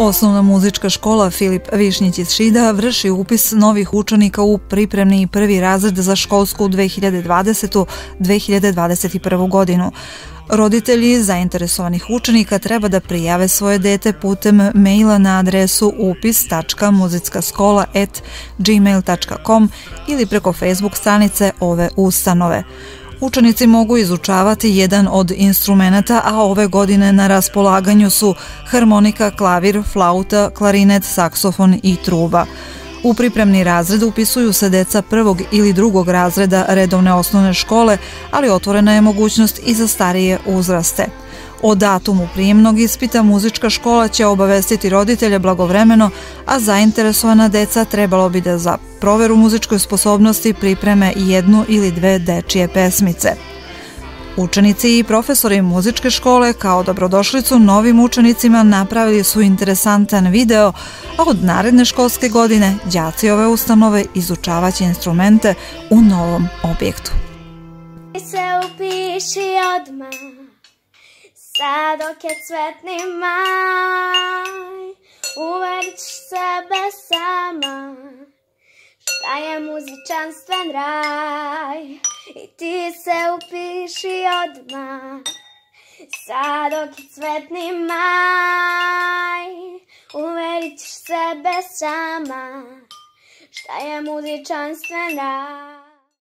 Osnovna muzička škola Filip Višnjić iz Šida vrši upis novih učenika u pripremni prvi razred za školsku 2020-2021. godinu. Roditelji zainteresovanih učenika treba da prijave svoje dete putem maila na adresu upis.muzickaskola@gmail.com ili preko Facebook stranice ove ustanove. Učenici mogu izučavati jedan od instrumenata, a ove godine na raspolaganju su harmonika, klavir, flauta, klarinet, saksofon i truba. U pripremni razred upisuju se deca prvog ili drugog razreda redovne osnovne škole, ali otvorena je mogućnost i za starije uzraste. O datumu prijemnog ispita muzička škola će obavestiti roditelje blagovremeno, a zainteresovana deca trebalo bi da za proveru muzičkoj sposobnosti pripreme jednu ili dve dečije pesmice. Učenici i profesori muzičke škole kao dobrodošlicu novim učenicima napravili su interesantan video, a od naredne školske godine đaci ove ustanove izučavaće instrumente u novom objektu. Se upiši odmah, sad dok je cvetni maj, uverit ćeš sebe sama, šta je muzičanstven raj. I ti se upiši odmah, sad dok je cvetni maj, uverit ćeš sebe sama, šta je muzičanstven raj.